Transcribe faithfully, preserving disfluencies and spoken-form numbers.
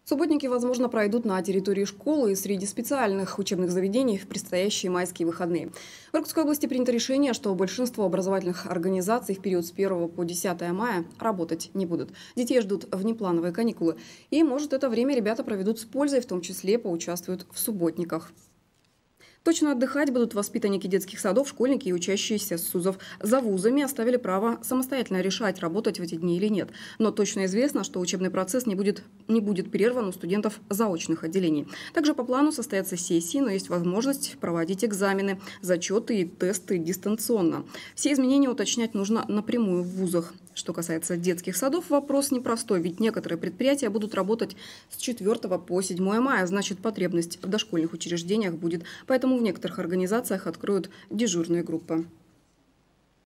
Субботники, возможно, пройдут на территории школы и среди специальных учебных заведений в предстоящие майские выходные. В Иркутской области принято решение, что большинство образовательных организаций в период с первого по десятое мая работать не будут. Детей ждут внеплановые каникулы. И, может, это время ребята проведут с пользой, в том числе поучаствуют в субботниках. Точно отдыхать будут воспитанники детских садов, школьники и учащиеся с СУЗов. За вузами оставили право самостоятельно решать, работать в эти дни или нет. Но точно известно, что учебный процесс не будет, не будет прерван у студентов заочных отделений. Также по плану состоятся сессии, но есть возможность проводить экзамены, зачеты и тесты дистанционно. Все изменения уточнять нужно напрямую в вузах. Что касается детских садов, вопрос непростой, ведь некоторые предприятия будут работать с четвёртого по седьмое мая, значит, потребность в дошкольных учреждениях будет. Поэтому в некоторых организациях откроют дежурные группы.